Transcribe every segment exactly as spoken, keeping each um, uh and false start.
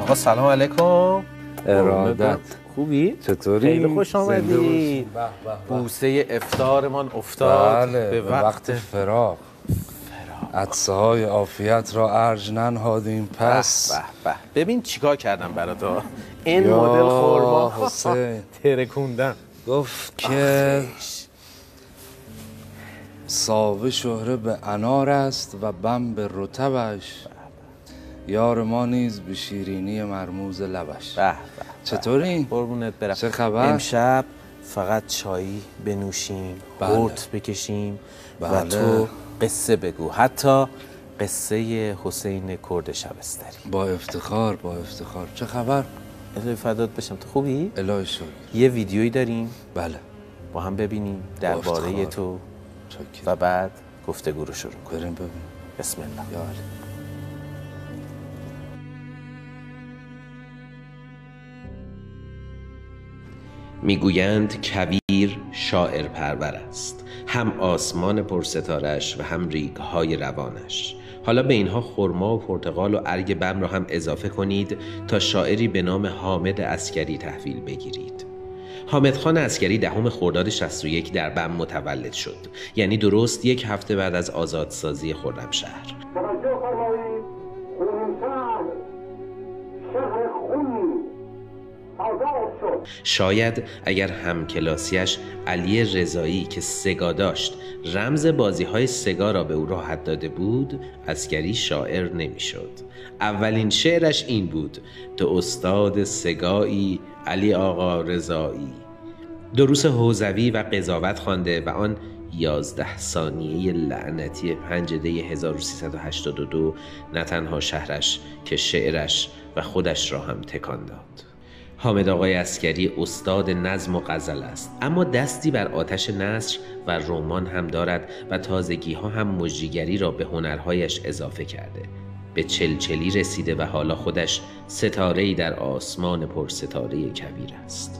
آقا سلام علیکم. ارادت. خوبی؟ چطوری؟ خیلی خوش آمدی. بوسه افطارمان افتاد بله به وقت, وقت فراغ. عطسه های عافیت را ارج ننهادیم پس. به به به. ببین چیکار کردم برات. این مدل خورما حسین ترکوندم. گفت که ساوه شهره به انار است و بم به رطبش، یار ما نیز به شیرینی مرموز لبش. به به. چطوری؟ قربونت برم. چه خبر؟ امشب فقط چایی بنوشیم، قورت بکشیم بله. و تو قصه بگو، حتی قصه حسین کرد شبستری. با افتخار با افتخار. چه خبر؟ الهی فدات بشم. تو خوبی؟ الهی شکر. یه ویدیویی داریم بله با هم ببینیم درباره تو چاکر. و بعد گفتگو رو شروع کنیم. بریم ببینیم. بسم الله. یا علی. میگویند کویر شاعر پرور است، هم آسمان پرستارش و هم ریگ‌های روانش. حالا به اینها خرما و پرتقال و ارگ بم را هم اضافه کنید تا شاعری به نام حامد عسکری تحویل بگیرید. حامد خان عسکری دهم خرداد شصت و یک در بم متولد شد، یعنی درست یک هفته بعد از آزادسازی خرمشهر. توجه فرمایید، خرمشهر شهر خون آزاد شد. شاید اگر همکلاسیش علی رضایی که سگا داشت رمز بازی های سگا را به او راحت داده بود، عسکری شاعر نمی شد. اولین شعرش این بود: تو استاد سگایی علی آقا رضایی. دروس حوزوی و قضاوت خوانده و آن یازده ثانیه لعنتی پنج دی هزار و سیصد و هشتاد و دو نه تنها شهرش که شعرش و خودش را هم تکان داد. حامد آقای عسکری استاد نظم و غزل است، اما دستی بر آتش نثر و رمان هم دارد و تازگی ها هم مجریگری را به هنرهایش اضافه کرده. به چلچلی رسیده و حالا خودش ستاره‌ای در آسمان پر ستاره کویر است.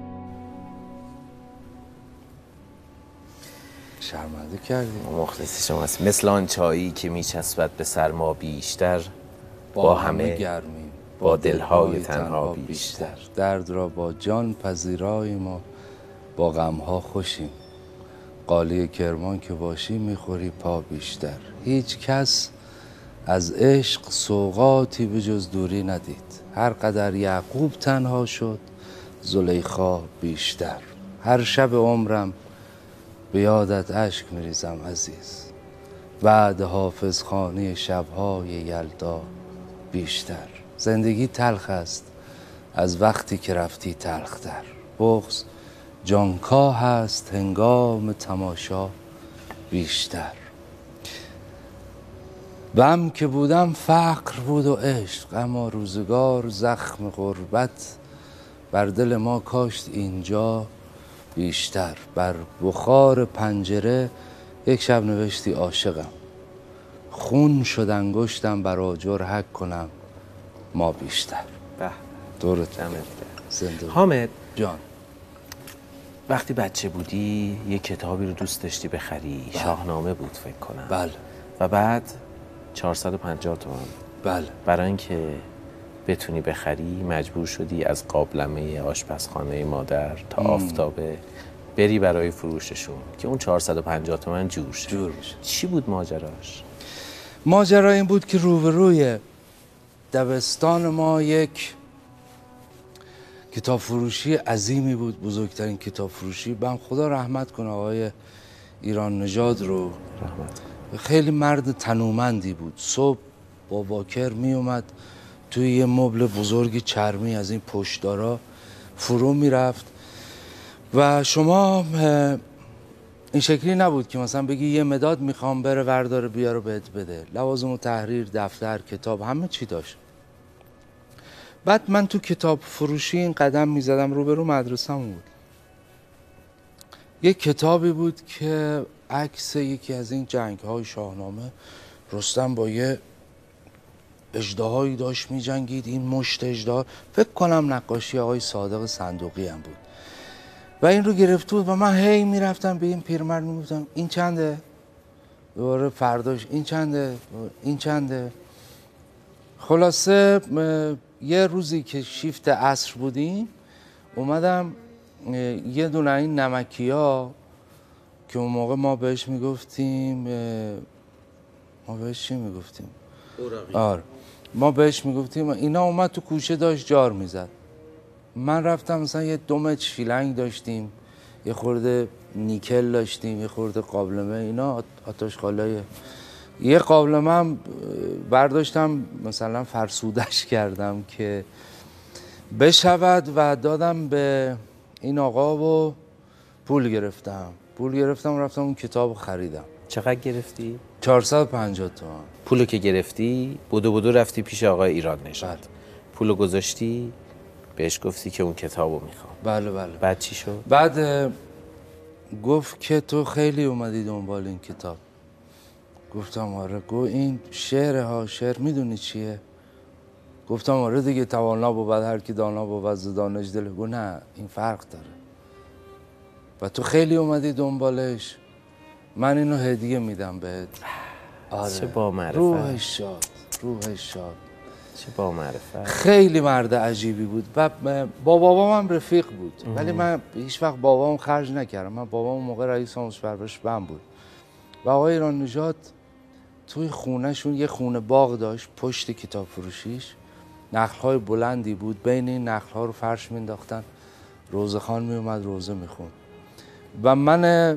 شرمنده کردیم. مخلص شما است. مثل آن چایی که میچسبد به سرما بیشتر، با, با همه گرمیم با دلهای تنها بیشتر. درد را با جان پذیراییم و با غمها خوشیم. قالی کرمان که باشی میخوری پا بیشتر. هیچ کس از عشق سوغاتی به جز دوری ندید. هر قدر یعقوب تنها شد زلیخا بیشتر. هر شب عمرم به یادت اشک میریزم عزیز، بعد حافظ خانه شبهای یلدا بیشتر. زندگی تلخ است از وقتی که رفتی تلختر. بغض جانکاه هست هنگام تماشا بیشتر. بم که بودم فقر بود و عشق، اما روزگار زخم غربت بر دل ما کاشت اینجا بیشتر. بر بخار پنجره یک شب نوشتی عاشقم، خون شد انگشتم بر آجر حک کنم ما بیشتر. به دورت دمت زنده. حامد جان، وقتی بچه بودی یه کتابی رو دوست داشتی بخری. بله. شاهنامه بود فکر کنم. بله. و بعد چهارصد و پنجاه تومان. بله. برای اینکه بتونی بخری مجبور شدی از قابلمه آشپزخانه مادر تا آفتابه بری برای فروششون که اون چهارصد و پنجاه تومن جور شه. جور بشه. چی بود ماجراش؟ ماجرا این بود که روبروی دبستان ما یک کتاب فروشی عظیمی بود، بزرگترین کتاب فروشی. بهم خدا رحمت کنه آقای ایران نژاد رو. رحمت. خیلی مرد تنومندی بود. صبح با واکر می اومد توی یه مبل بزرگ چرمی از این پشتدارا فرو میرفت و شما این شکلی نبود که مثلا بگی یه مداد میخوام بره ورداره بیاره بهت بده. لوازم و تحریر، دفتر، کتاب، همه چی داشت. بعد من تو کتاب فروشی این قدم میزدم، روبرو مدرسه‌مون بود. یک کتابی بود که عکس یکی از این جنگ‌های شاهنامه، رستم با یه اژدهایی داشت می‌جنگید. این مشت اژدها فکر کنم نقاشی آقای صادق صندوقی هم بود و این رو گرفته بود و من هی میرفتم به این پیرمرد میگفتم این چنده؟ دوباره فرداش این چنده؟ این چنده؟ خلاصه یه روزی که شیفت عصر بودیم اومدم یه دونه این نمکی ها که اون موقع ما بهش میگفتیم ما بهش چی میگفتیم؟ اوراقی. آره ما بهش میگفتیم. اینا اومد تو کوچه داشت جار میزد. من رفتم مثلا یه دومت شیلنگ داشتیم، یه خورده نیکل داشتیم، یه خورده قابلمه، اینا آتش خالای یه قابلمه هم برداشتم مثلا فرسودش کردم که بشود و دادم به این آقا و پول گرفتم پول گرفتم و رفتم اون کتاب خریدم. چقدر گرفتی؟ چهارصد و پنجاه تومان. پولو که گرفتی بودو بودو رفتی پیش آقای ایران نژاد. بله. پولو گذاشتی بهش گفتی که اون کتابو میخوام. بله بله. بعد چی شد؟ بعد گفت که تو خیلی اومدی دنبال این کتاب. گفتم آره. گو این شعره ها، شعر میدونی چیه؟ گفتم آره دیگه، توانا بود هر کی دانا بود ز دانش دل. گو نه این فرق داره و تو خیلی اومدی دنبالش، من اینو هدیه میدم بهت. آره. چه با معرفت. روحش شاد، روحش شاد. چه با معرفت. خیلی مرد عجیبی بود و با بابام هم رفیق بود. اه. ولی من هیچ وقت بابام خرج نکردم. من بابام اون موقع رئیس آموزش پرورش بم بود و آقای ایران نژاد توی خونهشون یه خونه باغ داشت پشت کتاب فروشیش. نخل‌های بلندی بود، بین این نخل‌ها رو فرش مینداختن، روزخوان میومد روزه میخوند. و من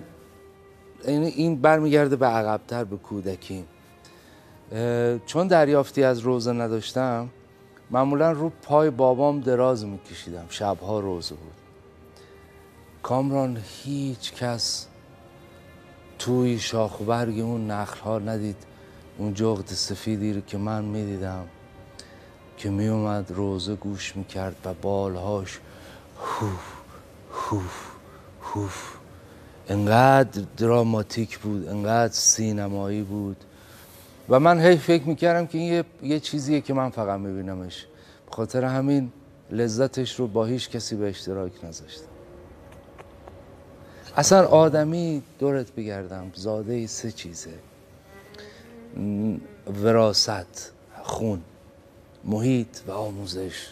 این برمیگرده به عقب‌تر، به کودکی. چون دریافتی از روزه نداشتم، معمولا رو پای بابام دراز میکشیدم، شبها روزه بود. کامران هیچ کس توی شاخ و برگ اون نخل‌ها ندید اون جغد سفیدی رو که من میدیدم که میومد روزه گوش میکرد و بالهاش هوف هوف هوف. انقدر دراماتیک بود، انقدر سینمایی بود و من هی فکر میکردم که این یه, یه چیزیه که من فقط میبینمش. به خاطر همین لذتش رو با هیچ کسی به اشتراک نذاشتم. اصلا آدمی دورت بگردم زاده سه چیزه: وراثت، خون، محیط و آموزش.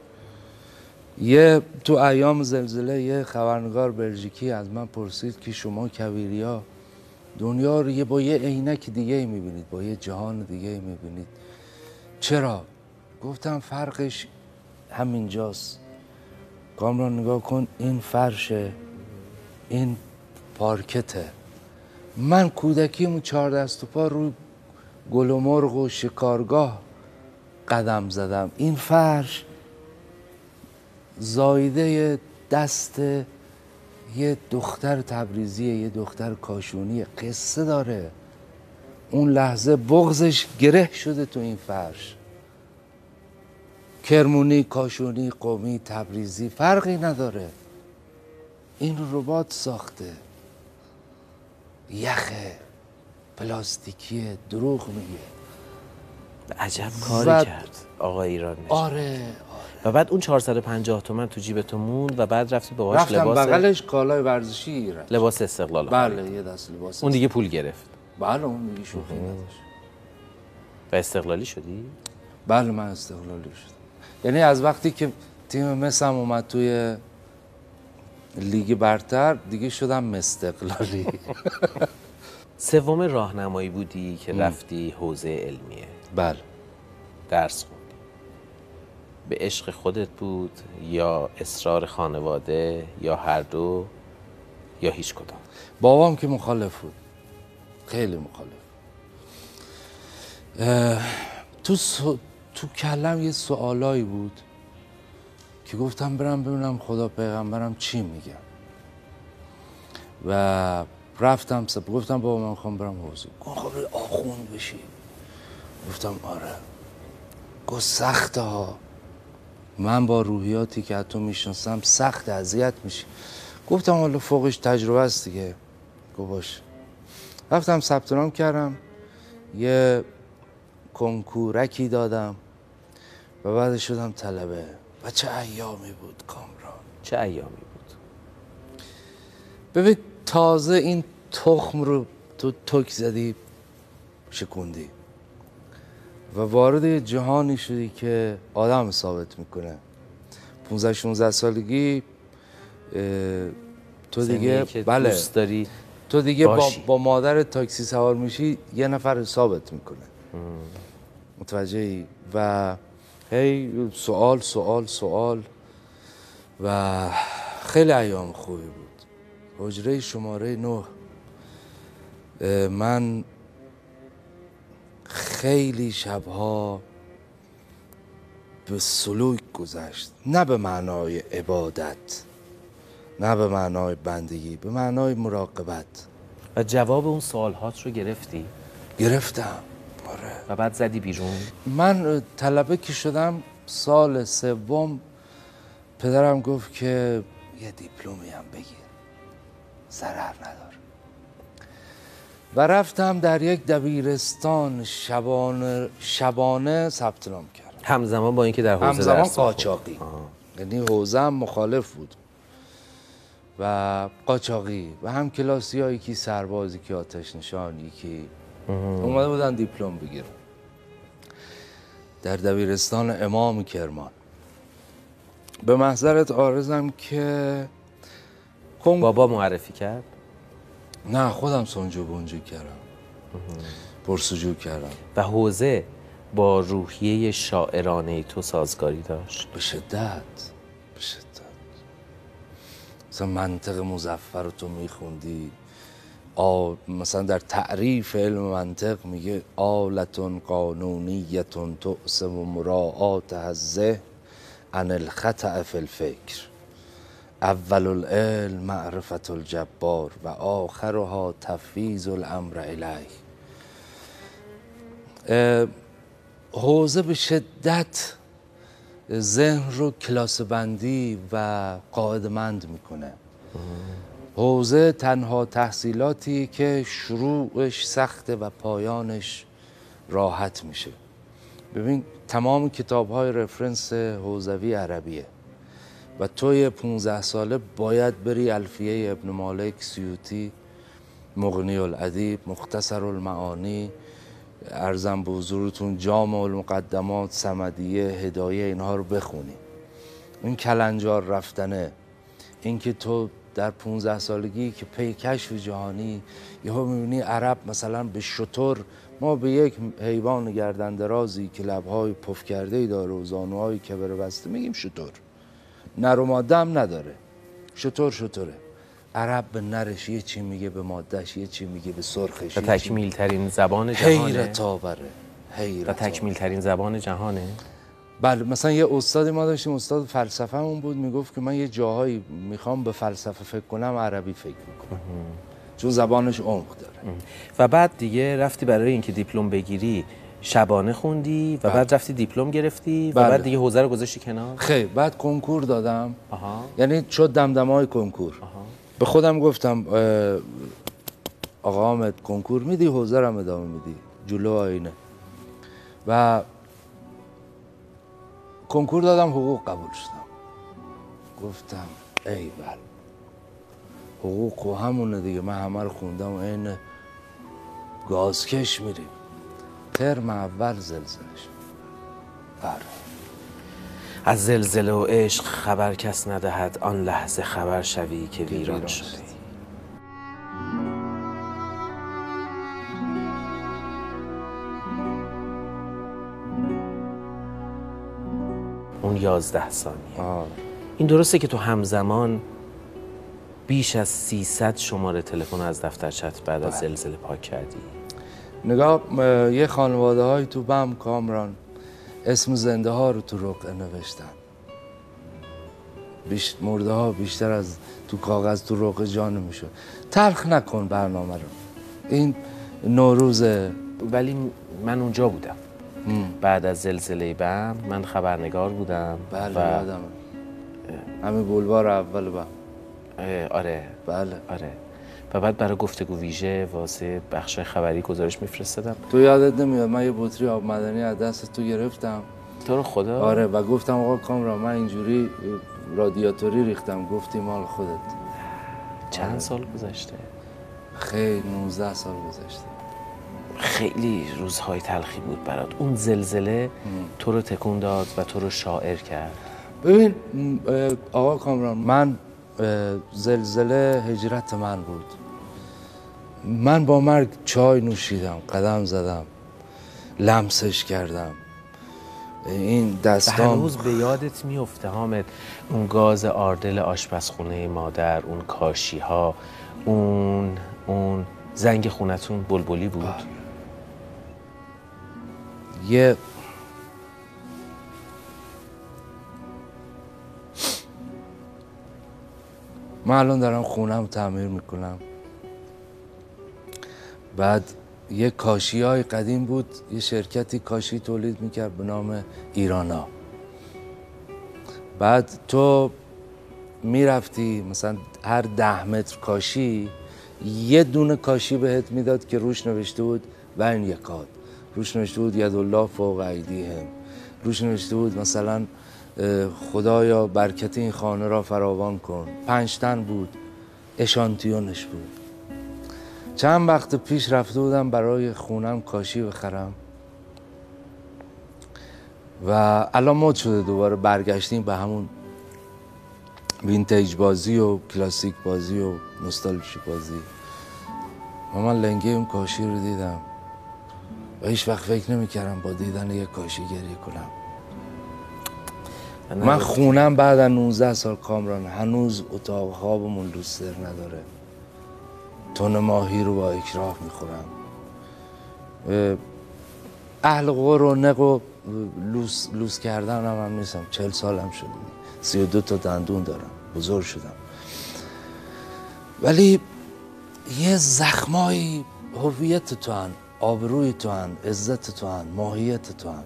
یه تو ایام زلزله یه خبرنگار بلژیکی از من پرسید که شما کویریا دنیا رو یه با یه عینک دیگه میبینید، با یه جهان دیگه میبینید، چرا؟ گفتم فرقش همینجاست. کامران نگاه کن، این فرشه، این پارکته. من کودکیمون چهار دست و پا روی گل و مرغ و شکارگاه قدم زدم. این فرش زایده دست یه دختر تبریزیه، یه دختر کاشونیه، قصه داره. اون لحظه بغضش گره شده تو این فرش. کرمونی، کاشونی، قمی، تبریزی فرقی نداره. این ربات ساخته، یخه، پلاستیکیه، دروغ میگه. عجب کاری کرد آقای ایران نژاد. آره. و بعد اون چهارصد و پنجاه تومن تو جیبتون موند و بعد رفتی باهاش رفتم لباس بغلش کالای ورزشی گرفت. لباس استقلال. بله یه دست لباس. اون دیگه پول گرفت. بله اون دیگه شوخی نداشت. و استقلالی شدی؟ بله من استقلالی شدم. یعنی از وقتی که تیم مسم اومد توی لیگ برتر دیگه شدم مستقلالی. سوم راهنمایی بودی که ام. رفتی حوزه علمیه. بله. درس خوندی. به عشق خودت بود یا اصرار خانواده یا هر دو یا هیچ کدام؟ بابام که مخالف بود، خیلی مخالف. تو سو... تو کلم یه سوالایی بود که گفتم برم ببینم خدا پیغمبرم چی میگن و رفتم سب... گفتم بابا من میخوام برم حوزه. گفت خب آخوند بشی. گفتم آره. گفت سخته ها، من با روحیاتی که تو میشناسم سخت اذیت میشی. گفتم حالا فوقش تجربه است دیگه. گفت باشه. رفتم ثبت نام کردم، یه کنکورکی دادم و بعد شدم طلبه. و چه ایامی بود کامران، چه ایامی بود. ببین تازه این تخم رو تو تک زدی شکوندی و وارد یه جهانی شدی که آدم ثابت میکنه. پونزده شونزده سالگی تو دیگه که بله دوست داری تو دیگه با, با مادر تاکسی سوار میشی، یه نفر ثابت میکنه. متوجهی؟ و هی سوال سوال سوال و خیلی ایام خوبی بود. حجره شماره نه من خیلی شبها به سلوک گذشت، نه به معنای عبادت، نه به معنای بندگی، به معنای مراقبت. و جواب اون سوالهات رو گرفتی؟ گرفتم، آره. و بعد زدی بیرون؟ من طلبه که شدم سال سوم، پدرم گفت که یه دیپلمی هم بگیر، ضرر نداره. و رفتم در یک دبیرستان شبانه شبانه ثبت نام کردم. همزمان با اینکه در حوزه همزمان درس قاچاقی، یعنی حوزه هم مخالف بود و قاچاقی و هم کلاسی هایی که سربازی که آتش نشان، یکی اومده بودن دیپلم بگیرن در دبیرستان امام کرمان. به محضرت عارضم که کن... بابا معرفی کرد؟ نه، خودم سنجو بونجو کردم، پرسجو کردم. و حوزه با روحیه شاعرانه تو سازگاری داشت؟ به شدت، به شدت. مثلا منطق مظفر رو تو میخوندی، آ مثلا در تعریف علم منطق میگه آلتون قانونیتون تقسم مراعات الذهن عن الخطأ فی الفکر، اول العلم معرفت الجبار و آخرها تفویض الامر الیه. حوزه به شدت ذهن رو کلاس بندی و قاعده‌مند میکنه. حوزه تنها تحصیلاتی که شروعش سخته و پایانش راحت میشه. ببین تمام کتاب های رفرنس حوزوی عربیه و توی پونزده ساله باید بری الفیه ابن مالک، سیوطی، مغنی الادیب، مختصر المعانی، ارزم به حضورتون جامع المقدمات، صمدیه، هدایه، اینها رو بخونی. این کلنجار رفتنه، این که تو در پونزده سالگی که پی کشف جهانی یهو میبینی عرب مثلا به شتر، ما به یک حیوان گردن درازی که لبهای پف کرده‌ای داره و زانوهای کبر بسته میگیم شتر، نر و ماده هم نداره، شتر شتره. عرب به نرش یه چی میگه، به مادهش یه چی میگه، به سرخش و تکمیل ترین زبان جهانه. حیرت آوره، حیرت و تکمیل ترین زبان جهانه. بله، مثلا یه استادی ما داشتیم، استاد فلسفه‌مون بود، میگفت که من یه جاهایی میخوام به فلسفه فکر کنم عربی فکر میکنم، چون زبانش عمق داره. و بعد دیگه رفتی برای اینکه دیپلم بگیری شبانه خوندی و بله. بعد رفتی دیپلم گرفتی و بله. بعد دیگه حوزه رو گذاشتی کنار؟ خیلی بعد کنکور دادم. آها. یعنی شد دمدمای کنکور. آها. به خودم گفتم آقا حامد کنکور میدی، حوزه رو ادامه میدی، جلو آینه. و کنکور دادم، حقوق قبول شدم. گفتم ای بل، حقوق و همونه دیگه، من همه رو خوندم و این گازکش میریم. ترم اول زلزله شد. بله. از زلزله و عشق خبر کس ندهد، آن لحظه خبر شوی که ویران شدی. اون یازده ثانیه. آه. این درسته که تو همزمان بیش از سیصد شماره تلفن از دفترچت بعد از زلزله پاک کردی؟ نگاه، یه خانواده های تو بم کامران اسم زنده ها رو تو رقعه نوشتن. بیش مرده ها بیشتر از تو کاغذ تو رقعه جا نمیشد. تلخ نکن برنامه رو، این نوروزه. ولی من اونجا بودم ام. بعد از زلزله بم من خبرنگار بودم. بله و یادم همین بولوار اول بم. آره بله آره. و بعد برای گفتگو ویژه واسه بخش خبری گزارش میفرستادم. تو یادت نمیاد من یه بطری آب معدنی از دست تو گرفتم؟ تو رو خدا؟ آره. و گفتم آقا کامران من اینجوری رادیاتوری ریختم. گفتی مال خودت. چند آره. سال گذشته؟ خیلی نوزده سال گذشته. خیلی روزهای تلخی بود برات. اون زلزله تو رو تکون داد و تو رو شاعر کرد. ببین آقا کامران، من زلزله هجرت من بود. من با مرگ چای نوشیدم، قدم زدم، لمسش کردم. این دستام هنوز به یادت میفته حامد اون گاز آردل آشپزخونه مادر، اون کاشی ها، اون اون زنگ خونتون بلبلی بود؟ آه. یه من الان دارم خونم تعمیر میکنم. بعد یه کاشی های قدیم بود، یه شرکتی کاشی تولید میکرد به نام ایرانا. بعد تو میرفتی مثلا هر ده متر کاشی یه دونه کاشی بهت میداد که روش نوشته بود و این یکاد، روش نوشته بود یدالله فوق ایدیهم، روش نوشته بود مثلا خدایا برکت این خانه را فراوان کن. پنج تن بود، اشانتیونش بود. چند وقت پیش رفته بودم برای خونم کاشی بخرم و الان مد شده دوباره برگشتیم به همون وینتیج بازی و کلاسیک بازی و نوستالژی بازی. و من لنگه اون کاشی رو دیدم و هیچ وقت فکر نمی‌کردم با دیدن یک کاشی گریه کنم. من خونم بعد از نوزده سال کامران هنوز اتاق خوابمون لوستر نداره. تن ماهی رو با اکراه میخورم. اهل غور و نق و لوس, لوس کردن هم, هم نیستم. چل سالم شده، سی و دو تا دندون دارم، بزرگ شدم. ولی یه زخمایی هویت تو هن، آبروی تو هن، عزت تو هن، ماهیت تو هن.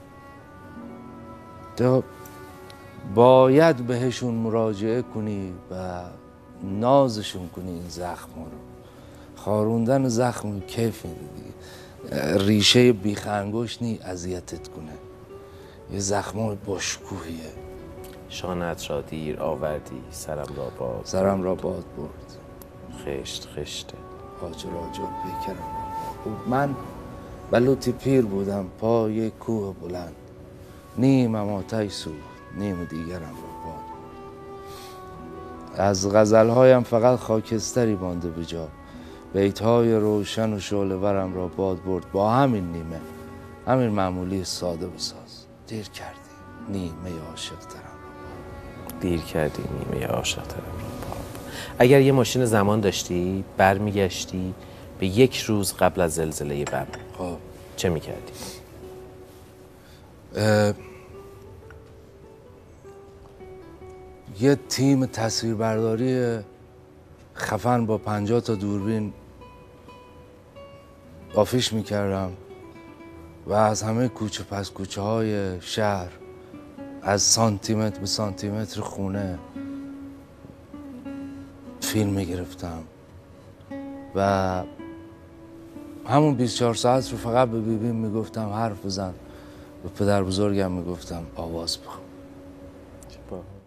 تو باید بهشون مراجعه کنی و نازشون کنی این زخم رو. خاروندن زخم کیف میده دیگه. ریشه بیخ انگشت نی اذیتت کنه. یه زخم باشکوهیه. شانت را دیر آوردی، سرم را باد سرم را باد برد. خشت خشته حاج راجع پیکرم را باد. من بلوطی پیر بودم پای کوه بلند، نیمم آتش سوخت، نیم دیگرم را باد برد. از غزلهایم فقط خاکستری مانده به جا، بیتهای روشن و شعله ورم را باد برد. با همین نیمه، همین معمولی ساده بساز. دیر کردی نیمه عاشق ترم را باد. دیر کردی نیمه عاشق ترم را باد. اگر یه ماشین زمان داشتی برمیگشتی به یک روز قبل از زلزله بم، خب چه میکردی؟ یه تیم تصویربرداری خفن با پنجاه تا دوربین آفیش میکردم و از همه کوچه پس کوچه های شهر، از سانتیمتر به سانتیمتر خونه فیلم میگرفتم و همون بیست و چهار ساعت رو فقط به بیبیم میگفتم حرف بزن، به پدر بزرگم میگفتم آواز بخون.